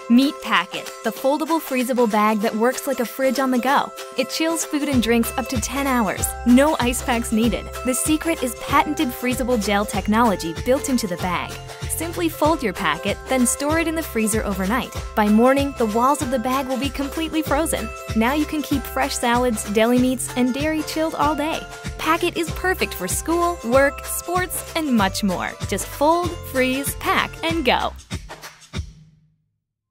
Meet PackIt, the foldable freezable bag that works like a fridge on the go. It chills food and drinks up to 10 hours. No ice packs needed. The secret is patented freezable gel technology built into the bag. Simply fold your PackIt, then store it in the freezer overnight. By morning, the walls of the bag will be completely frozen. Now you can keep fresh salads, deli meats, and dairy chilled all day. PackIt is perfect for school, work, sports, and much more. Just fold, freeze, pack, and go.